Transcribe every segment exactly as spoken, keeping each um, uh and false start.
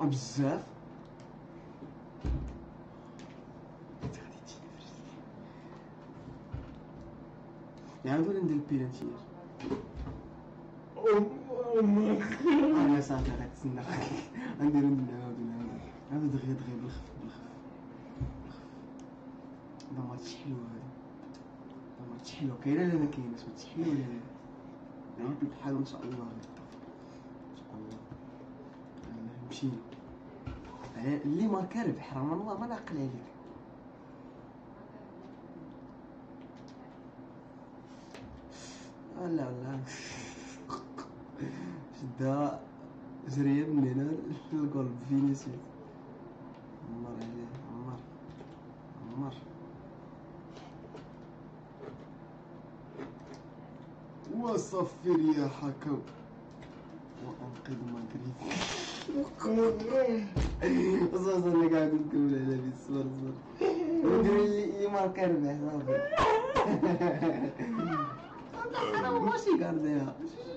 بزاف. يعاودوا ندير البيلانتيات. انا صافي غتسنى غنديرو نعاودو نعاودو نعاودو دغيا دغيا بالخف بالخف بالخف. هذا ماتش حلو، هذا هذا ماتش حلو. كاينه ولا ما كايناش؟ ماتش حلو ولا لا؟ نعاودو بحال ان شاء الله ان شاء الله. يلاه نمشيو. اللي ماركا ربح، راه والله ما نعقل عليك. لا لا شدها جريه من هنا للجول بفينيسيوس. عمر عليه عمر عمر. وصفر يا حكم وانقذ مدريد. اصلا انا قاعد نقول على بي الصور صور ندير اللي ماركا ربح صافي. انا ماشي كارديها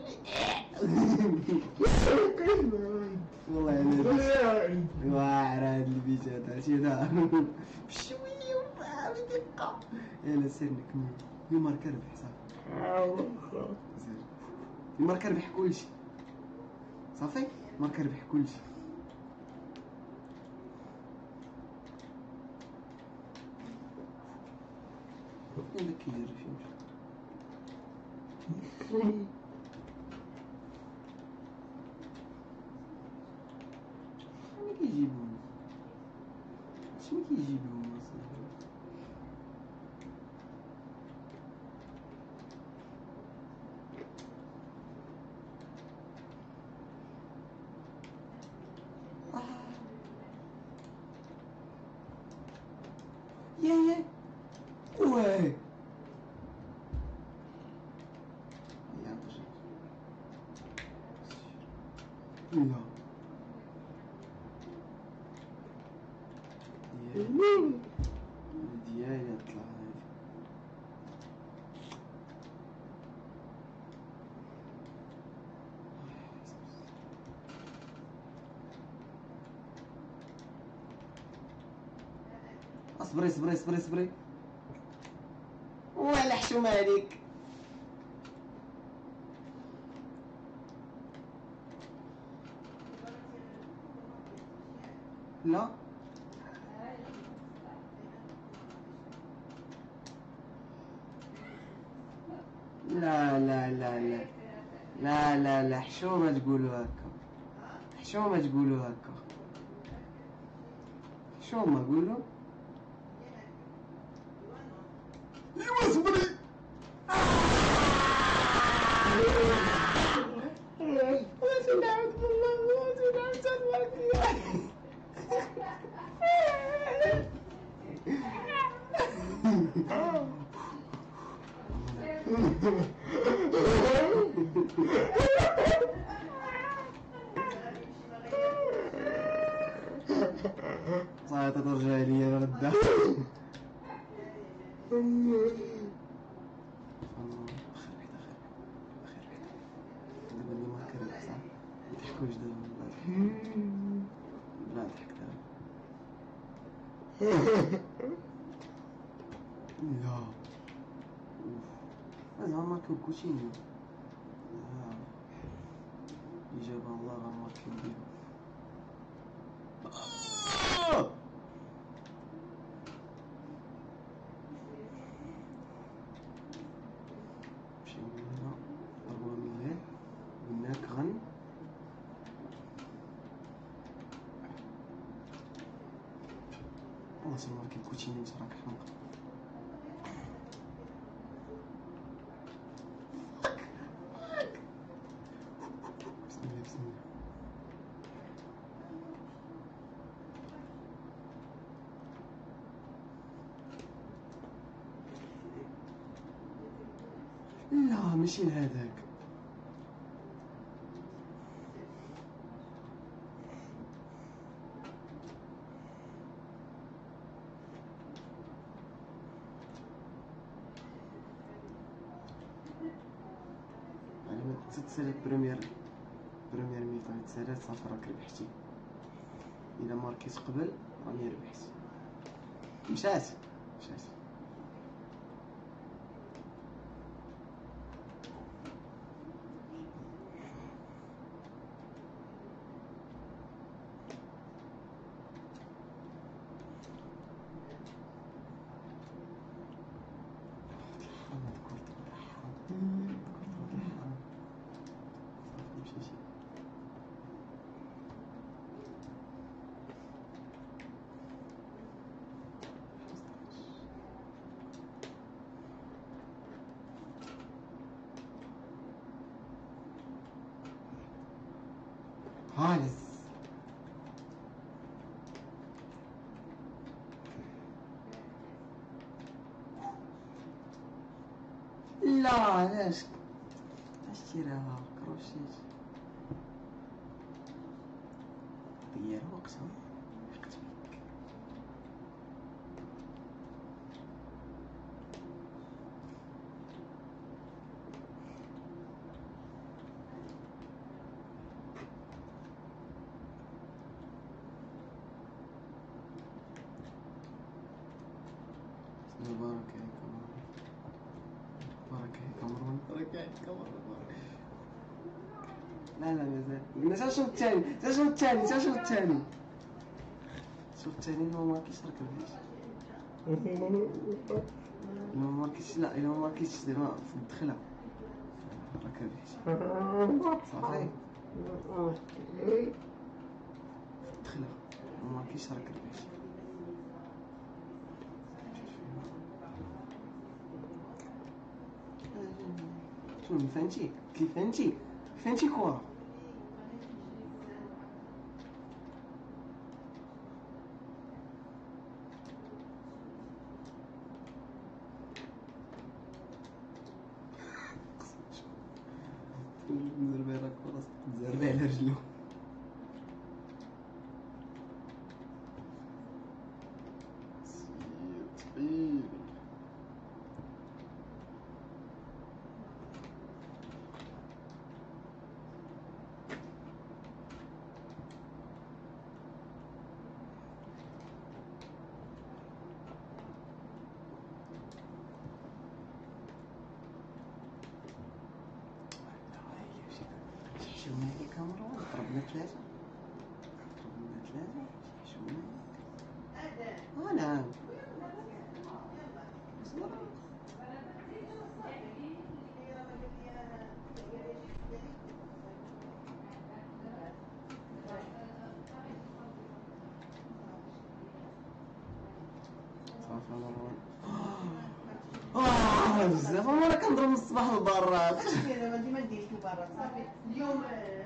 والله انا واعر هاد البيت هذا شي ذا بشويه بدقه. يلا سير نكمل. ماركا ربح صافي. ماركا ربح كلشي صافي. ماركا ربح كلشي. فين داك كيجري فين مشى؟ شنو كيجيبهم؟ شنو كيجيبهم اصاحبي؟ يا يا واه لا ديالي طلع هادي. اصبري اصبري اصبري اصبري. ولا حشومه هذيك. لا لا لا لا لا لا لا لا حشومه تقولوا هكا. حشومه تقولوا هكا. حشومه قولوا. ايوا صبري. واش نعاود بالله واش نعاود تبارك صايت ترجع ليا غدا. الله خير وحده خير خير وحده. دابا اللي ما كرهت صح ما تحكوش دابا لا ضحك دابا. لا اوف زعما ماركو كوتينيو. اه اجابه الله غنماركيو بيهم. نمشيو من هنا ضربوها من هنا قلناك غن. والله سي ماركي كوتينيو راك حمق. بسم الله بسم الله. لا ماشي لهذاك. يعني ما تتسالك بريمير بريمير ميطون تسالات صافي راك ربحتي. الا ماركيت قبل راني ربحت. مشات مشات خالص. لا علاش علاش تيراها كروشيت ديال وقتها حقت بيك. بارك عليك مروان، بارك عليك مروان، بارك عليك مروان. لا لا مازال قلنا تا شوف الثاني تا شوف الثاني تا شوف الثاني شوف الثاني اللي ما ماركيش راك ربحتي. إلا ما ماركيتش لا إلا ما ماركيتش دابا في الدخلة راك ربحتي صافي. في الدخلة ما ماركيتش راك ربحتي. شنو فهمتي كيف فهمتي فهمتي كورة. نزربي راه كورة تزربي على رجلو. طيب حشومة هذيك مروان ضربنا ثلاثة ضربنا ثلاثة حشومة اه نعم صافي مروان. اه بزاف انا كنضرب من الصباح للبرات. دابا ديما ديرتو برا صافي اليوم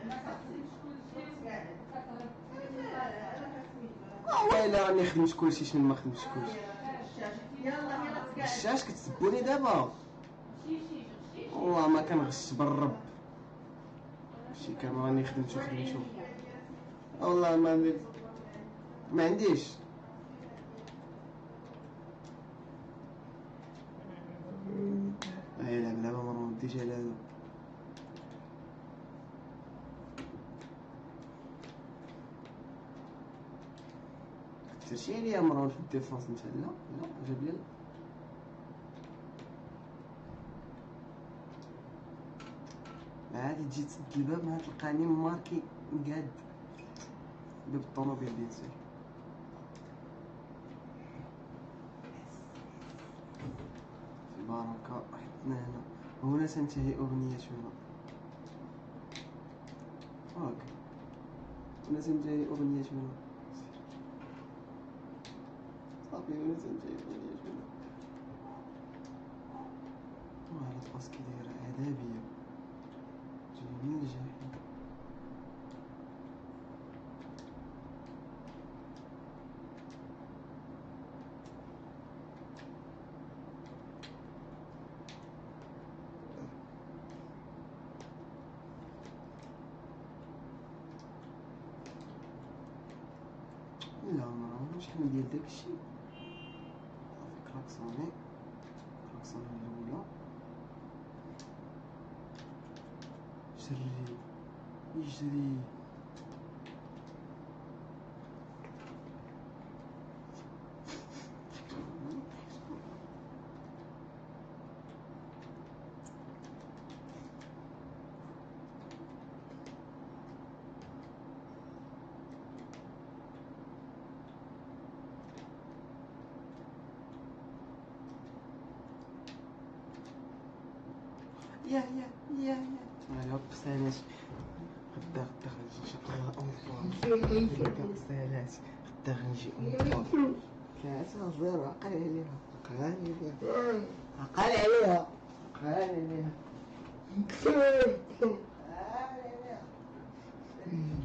اه ويلي راني خدمت كلشي شنو ما خدمتش كلشي. يلا يلا غشاش كتسبوني دابا والله ما كنغش بالرب شي كان راني خدمتو خدمتو والله ما عندي ما عنديش. اي لعب لعبه ما رديش على هادو. كثرتي عليا مروان في الديفونس نتا. لا لا جاب لي عادي تجي تسد الباب ما تلقاني ماركي مقاد باب الطوموبيل بيان سور. في بركة حطنا هنا. هنا تنتهي أغنيتنا. هاك هنا تنتهي أغنيتنا. صافي هنا تنتهي أغنيتنا. وهذا الباسكي دايرة عذابية جاي من الجحيم. لا مروان شحال ديال داكشي صافي كراكسوني كراكسوني الأولى. جري يجري يا يا يا يا على هوب سالات غدا غدا غنجي شقراء اونفور غدا سالات غدا غنجي اونفور ثلاثة زيرو عقل عليها عقل عليها عقل عليها عقل عليها عقل عليها